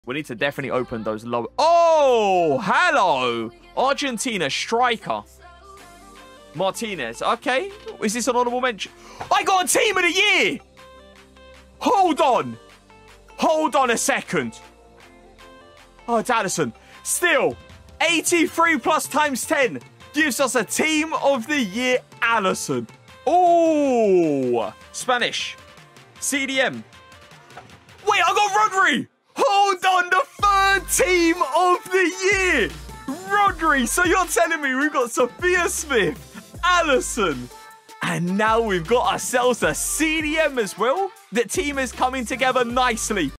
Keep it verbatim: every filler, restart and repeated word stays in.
We need to definitely open those low. Oh, hello. Argentina striker. Martinez. Okay. Is this an honorable mention? I got a team of the year. Hold on. Hold on a second. Oh, it's Addison. Still, eighty-three plus times ten gives us a team of the year, Allison. Oh, Spanish. C D M. Wait, I got Rodri. Hold on, the third team of the year. Rodri. So you're telling me we've got Sophia Smith, Allison, and now we've got ourselves a C D M as well? The team is coming together nicely.